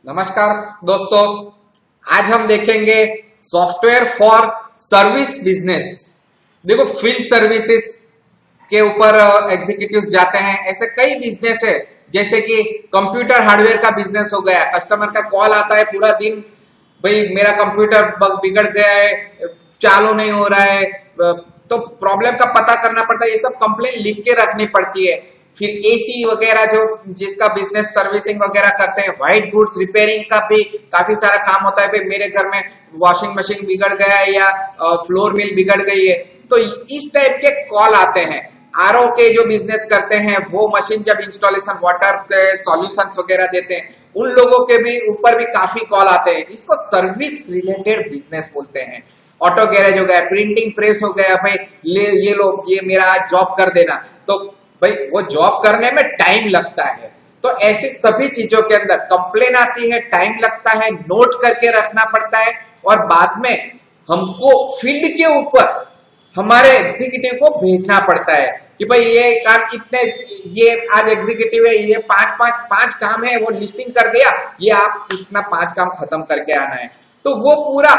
नमस्कार दोस्तों, आज हम देखेंगे सॉफ्टवेयर फॉर सर्विस बिजनेस। देखो, फील्ड सर्विसेज के ऊपर एग्जीक्यूटिव जाते हैं। ऐसे कई बिजनेस है, जैसे कि कंप्यूटर हार्डवेयर का बिजनेस हो गया। कस्टमर का कॉल आता है पूरा दिन, भाई मेरा कंप्यूटर बिगड़ गया है, चालू नहीं हो रहा है, तो प्रॉब्लम का पता करना पड़ता है। ये सब कंप्लेन लिख के रखनी पड़ती है। फिर एसी वगैरह जो जिसका बिजनेस सर्विसिंग वगैरह करते हैं, व्हाइट गुड्स रिपेयरिंग का भी काफी सारा काम होता है। भाई मेरे घर में वॉशिंग मशीन बिगड़ गया है या फ्लोर मिल बिगड़ गई है, तो इस टाइप के कॉल आते हैं। आरओ के जो बिजनेस करते हैं, वो मशीन जब इंस्टॉलेशन वाटर के सॉल्यूशंस वगैरह देते हैं, उन लोगों के भी ऊपर भी काफी कॉल आते हैं। इसको सर्विस रिलेटेड बिजनेस बोलते हैं। ऑटो गैरेज हो गया, प्रिंटिंग प्रेस हो गया, भाई ये लो, ये मेरा जॉब कर देना, तो भाई वो जॉब करने में टाइम लगता है। तो ऐसी सभी चीजों के अंदर कंप्लेन आती है, टाइम लगता है, नोट करके रखना पड़ता है, और बाद में हमको फील्ड के ऊपर हमारे एग्जीक्यूटिव को भेजना पड़ता है कि भाई ये काम इतने, ये आज एग्जीक्यूटिव है, ये पांच काम है, वो लिस्टिंग कर दिया, ये आप इतना 5 काम खत्म करके आना है। तो वो पूरा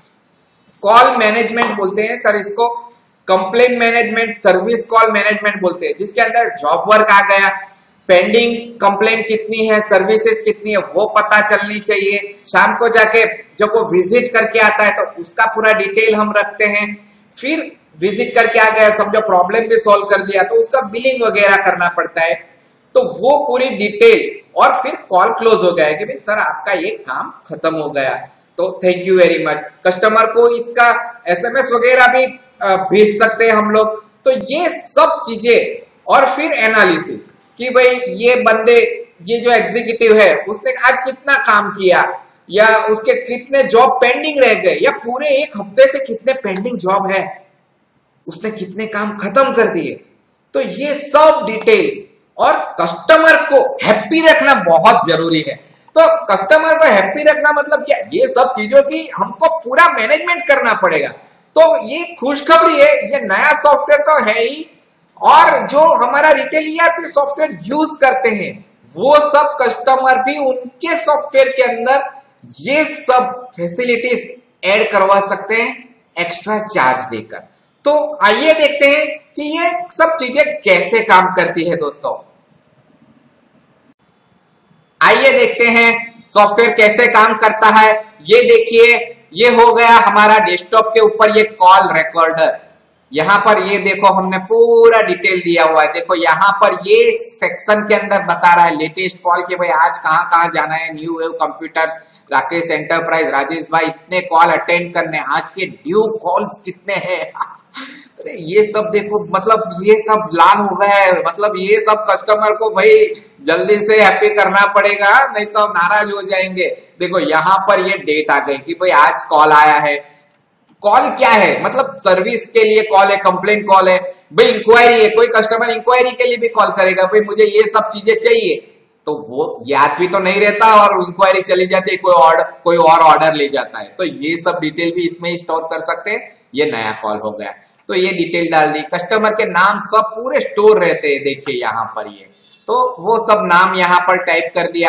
कॉल मैनेजमेंट बोलते हैं सर इसको, complain management, service call management बोलते हैं, जिसके अंदर जॉब वर्क आ गया, पेंडिंग कंप्लेन कितनी है, सर्विसेज कितनी है, वो पता चलनी चाहिए। शाम को जाके जब वो विजिट करके आता है तो उसका पूरा डिटेल हम रखते हैं। फिर विजिट करके आ गया, समझो प्रॉब्लम भी सॉल्व कर दिया, तो उसका बिलिंग वगैरह करना पड़ता है। तो वो पूरी डिटेल, और फिर कॉल क्लोज हो गया है कि भाई सर आपका ये काम खत्म हो गया, तो thank you very much. Customer को इसका एसएमएस वगैरह भी भेज सकते हैं हम लोग। तो ये सब चीजें, और फिर एनालिसिस कि भाई ये बंदे, ये जो एग्जीक्यूटिव है, उसने आज कितना काम किया, या उसके कितने जॉब पेंडिंग रह गए, या पूरे एक हफ्ते से कितने पेंडिंग जॉब है, उसने कितने काम खत्म कर दिए। तो ये सब डिटेल्स, और कस्टमर को हैप्पी रखना बहुत जरूरी है। तो कस्टमर को हैप्पी रखना मतलब क्या, ये सब चीजों की हमको पूरा मैनेजमेंट करना पड़ेगा। तो ये खुशखबरी है, ये नया सॉफ्टवेयर तो है ही, और जो हमारा रिटेल ईआरपी सॉफ्टवेयर यूज करते हैं, वो सब कस्टमर भी उनके सॉफ्टवेयर के अंदर ये सब फैसिलिटीज ऐड करवा सकते हैं एक्स्ट्रा चार्ज देकर। तो आइए देखते हैं कि ये सब चीजें कैसे काम करती है दोस्तों। आइए देखते हैं सॉफ्टवेयर कैसे काम करता है। ये देखिए, ये हो गया हमारा डेस्कटॉप के ऊपर ये कॉल रिकॉर्डर। यहां पर ये देखो, हमने पूरा डिटेल दिया हुआ है। देखो यहाँ पर ये सेक्शन के अंदर बता रहा है लेटेस्ट कॉल के, भाई आज कहाँ कहाँ जाना है, new wave computers, Rakesh enterprise, Rajesh भाई इतने कॉल अटेंड करने, आज के ड्यू कॉल्स कितने हैं। अरे ये सब देखो, मतलब ये सब लान हो गया है, मतलब ये सब कस्टमर को भाई जल्दी से हैप्पी करना पड़ेगा, नहीं तो नाराज हो जाएंगे। देखो यहाँ पर ये डेट आ गई कि भाई आज कॉल आया है। कॉल क्या है, मतलब सर्विस के लिए कॉल है, कंप्लेन कॉल है, भाई इंक्वायरी है, कोई कस्टमर इंक्वायरी के लिए भी कॉल करेगा, भाई मुझे ये सब चीजें चाहिए, तो वो याद भी तो नहीं रहता, और इंक्वायरी चली जाती है, कोई और ऑर्डर ले जाता है। तो ये सब डिटेल भी इसमें ही स्टोर कर सकते हैं। ये नया कॉल हो गया, तो ये डिटेल डाल दी, कस्टमर के नाम सब पूरे स्टोर रहते हैं। देखिए यहाँ पर ये, तो वो सब नाम यहाँ पर टाइप कर दिया।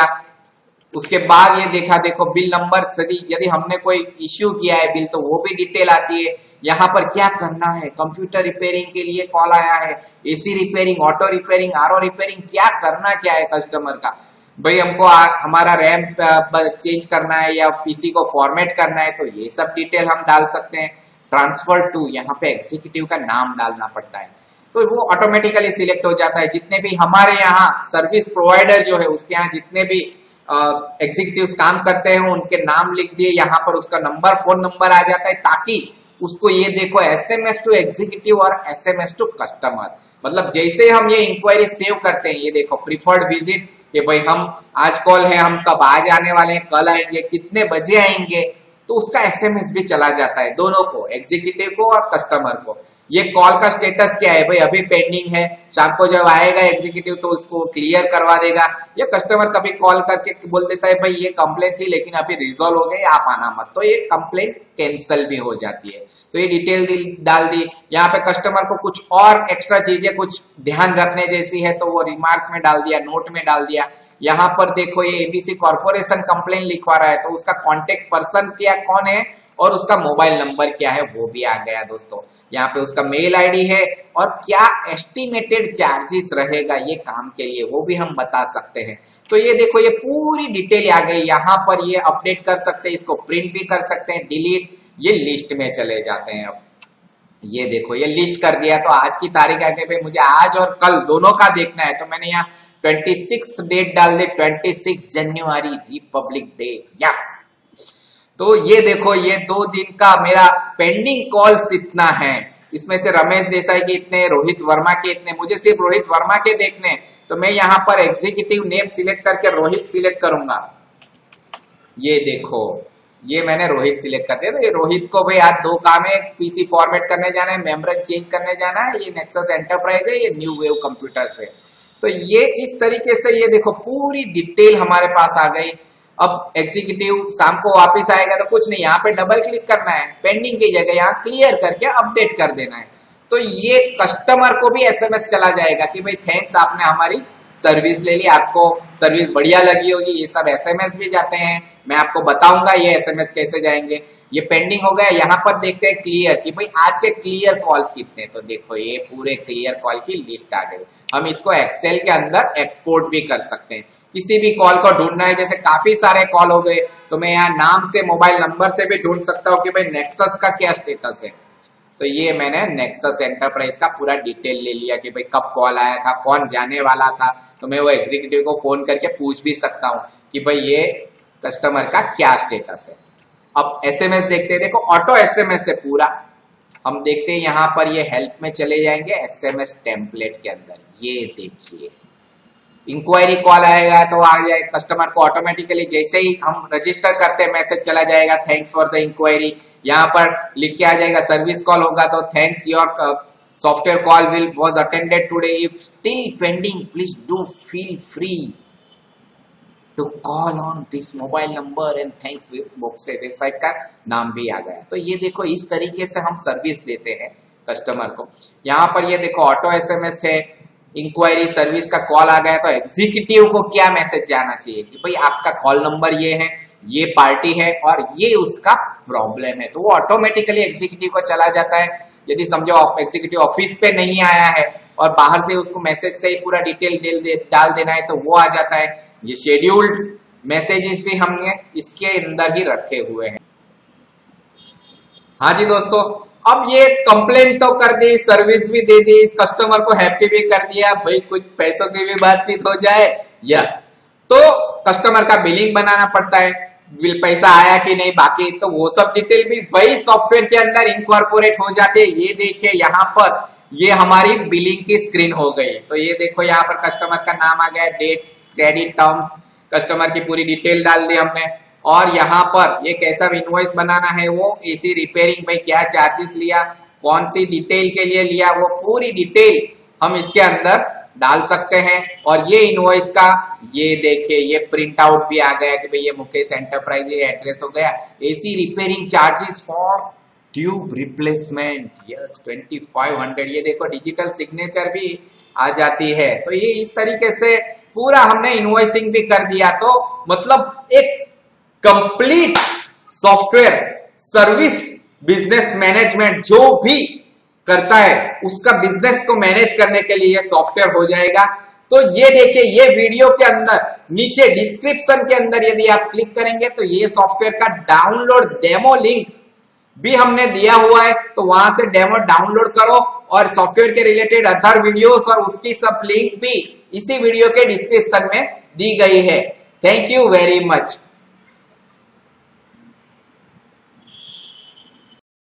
उसके बाद ये देखा, देखो बिल नंबर, यदि हमने कोई इश्यू किया है बिल, तो वो भी डिटेल आती है। यहाँ पर क्या करना है, कंप्यूटर रिपेयरिंग के लिए कॉल आया है, AC repairing, auto repairing, RO repairing, क्या करना क्या है कस्टमर का, भाई हमको हमारा रैम चेंज करना है या पीसी को फॉर्मेट करना है, तो ये सब डिटेल हम डाल सकते हैं। ट्रांसफर टू, यहाँ पे एग्जीक्यूटिव का नाम डालना पड़ता है, तो वो ऑटोमेटिकली सिलेक्ट हो जाता है। जितने भी हमारे यहाँ सर्विस प्रोवाइडर जो है, उसके यहाँ जितने भी एग्जीक्यूटिव्स काम करते हैं, उनके नाम लिख दिए, यहाँ पर उसका नंबर, फोन नंबर आ जाता है, ताकि उसको ये देखो एसएमएस टू एग्जीक्यूटिव और एसएमएस टू कस्टमर, मतलब जैसे हम ये इंक्वायरी सेव करते हैं, ये देखो प्रीफर्ड विजिट, कि भाई हम आज कॉल है, हम कब आज आने वाले हैं, कल आएंगे, कितने बजे आएंगे, तो उसका एसएमएस भी चला जाता है दोनों को, एग्जीक्यूटिव को और कस्टमर को। ये कॉल का स्टेटस क्या है, भाई अभी पेंडिंग है, शाम को जब आएगा एग्जीक्यूटिव तो उसको क्लियर करवा देगा, या कस्टमर कभी कॉल करके बोल देता है भाई ये कंप्लेन थी लेकिन अभी रिजॉल्व हो गई, आप आना मत, तो ये कंप्लेन कैंसिल भी हो जाती है। तो ये डिटेल डाल दी। यहाँ पे कस्टमर को कुछ और एक्स्ट्रा चीजें कुछ ध्यान रखने जैसी है तो वो रिमार्क्स में डाल दिया, नोट में डाल दिया। यहाँ पर देखो ये एबीसी कॉर्पोरेशन कंप्लेन लिखवा रहा है, तो उसका कॉन्टेक्ट पर्सन क्या कौन है और उसका मोबाइल नंबर क्या है वो भी आ गया दोस्तों। यहाँ पे उसका मेल आईडी है और क्या एस्टिमेटेड चार्जेस रहेगा ये काम के लिए वो भी हम बता सकते हैं। तो ये देखो ये पूरी डिटेल आ गई, यहाँ पर ये अपडेट कर सकते हैं, इसको प्रिंट भी कर सकते हैं, डिलीट, ये लिस्ट में चले जाते हैं। अब ये देखो ये लिस्ट कर दिया, तो आज की तारीख आगे पे मुझे आज और कल दोनों का देखना है, तो मैंने यहाँ 26 डेट डाल दी, 26 जनवरी रिपब्लिक डे, यस। तो ये देखो ये 2 दिन का मेरा पेंडिंग कॉल्स इतना है, इसमें से रमेश देसाई के इतने, रोहित वर्मा के इतने, मुझे सिर्फ रोहित वर्मा के देखने, तो मैं यहाँ पर एग्जीक्यूटिव नेम सिलेक्ट करके रोहित सिलेक्ट करूंगा। ये देखो ये मैंने रोहित सिलेक्ट कर दिया, तो ये रोहित को भाई आज 2 काम है, पीसी फॉर्मेट करने जाना है, मेम्ब्रेन चेंज करने जाना है, ये नेक्सस एंटरप्राइज है, ये न्यू वेव कंप्यूटर से। तो ये इस तरीके से ये देखो पूरी डिटेल हमारे पास आ गई। अब एग्जीक्यूटिव शाम को वापस आएगा तो कुछ नहीं, यहाँ पे डबल क्लिक करना है, पेंडिंग की जगह यहाँ क्लियर करके अपडेट कर देना है। तो ये कस्टमर को भी एसएमएस चला जाएगा कि भाई थैंक्स आपने हमारी सर्विस ले ली, आपको सर्विस बढ़िया लगी होगी, ये सब एसएमएस भी जाते हैं, मैं आपको बताऊंगा ये एसएमएस कैसे जाएंगे। ये पेंडिंग हो गया, यहाँ पर देखते हैं क्लियर कि भाई आज के क्लियर कॉल्स कितने, तो देखो ये पूरे क्लियर कॉल की लिस्ट आ गई। हम इसको एक्सेल के अंदर एक्सपोर्ट भी कर सकते हैं, किसी भी कॉल को ढूंढना है, जैसे काफी सारे कॉल हो गए तो मैं यहाँ नाम से मोबाइल नंबर से भी ढूंढ सकता हूँ कि भाई नेक्सस का क्या स्टेटस है। तो ये मैंने नेक्सस एंटरप्राइज का पूरा डिटेल ले लिया कि भाई कब कॉल आया था, कौन जाने वाला था, तो मैं वो एग्जीक्यूटिव को फोन करके पूछ भी सकता हूँ कि भाई ये कस्टमर का क्या स्टेटस है। अब एसएमएस देखते हैं, देखो ऑटो एसएमएस है पूरा, हम देखते हैं यहाँ पर ये हेल्प में चले जाएंगे एसएमएस टेम्पलेट के अंदर, ये देखिए इंक्वायरी कॉल आएगा तो आ जाए कस्टमर को ऑटोमेटिकली, जैसे ही हम रजिस्टर करते हैं मैसेज चला जाएगा थैंक्स फॉर द इंक्वायरी, यहाँ पर लिख के आ जाएगा सर्विस कॉल होगा तो thanks your software call will was attended today, if still pending please do feel free to call on this mobile number and thanks. Website का नाम भी आ गया। तो ये देखो इस तरीके से हम सर्विस देते हैं कस्टमर को। यहाँ पर ये देखो ऑटो एसएमएस है, इंक्वायरी सर्विस का कॉल आ गया तो एग्जीक्यूटिव को क्या मैसेज जाना चाहिए कि भाई आपका कॉल नंबर ये है, ये पार्टी है और ये उसका प्रॉब्लम है, तो वो ऑटोमेटिकली एग्जीक्यूटिव को चला जाता है। यदि समझो एग्जीक्यूटिव ऑफिस पे नहीं आया है और बाहर से उसको मैसेज से ही पूरा डिटेल डाल देना है तो वो आ जाता है। ये शेड्यूल्ड मैसेजेस भी हमने इसके अंदर ही रखे हुए हैं। हाँ जी दोस्तों, अब ये कंप्लेन तो कर दी, सर्विस भी दे दी, कस्टमर को हैप्पी भी कर दिया, भाई कुछ पैसों की भी बातचीत हो जाए, यस। तो कस्टमर का बिलिंग बनाना पड़ता है, बिल पैसा आया कि नहीं बाकी, तो वो सब डिटेल भी वही सॉफ्टवेयर के अंदर इनकॉर्पोरेट हो जाते हैं। ये देखिए यहाँ पर ये हमारी बिलिंग की स्क्रीन हो गई। तो ये देखो यहाँ पर कस्टमर का नाम आ गया, डेट, क्रेडिट टर्म्स, कस्टमर की पूरी डिटेल डाल दी हमने, और यहाँ पर ये कैसा इनवॉइस बनाना है, वो एसी रिपेयरिंग भाई क्या चार्जेस लिया, कौन सी डिटेल के लिए लिया, वो पूरी डिटेल हम इसके अंदर डाल सकते हैं। और ये इनवॉइस का ये देखिए ये प्रिंट आउट भी आ गया कि भाई ये मुकेश एंटरप्राइज ये एड्रेस हो गया, AC repairing charges for tube replacement, yes 2500। ये देखो डिजिटल सिग्नेचर भी आ जाती है। तो ये इस तरीके से पूरा हमने इनवॉइसिंग भी कर दिया। तो मतलब एक complete software service business management जो भी करता है उसका बिजनेस को मैनेज करने के लिए सॉफ्टवेयर हो जाएगा। तो ये देखिए ये वीडियो के अंदर नीचे डिस्क्रिप्शन के अंदर यदि आप क्लिक करेंगे तो ये सॉफ्टवेयर का डाउनलोड डेमो लिंक भी हमने दिया हुआ है, तो वहां से डेमो डाउनलोड करो और सॉफ्टवेयर के रिलेटेड अदर वीडियोस और उसकी सब लिंक भी इसी वीडियो के डिस्क्रिप्शन में दी गई है। Thank you very much.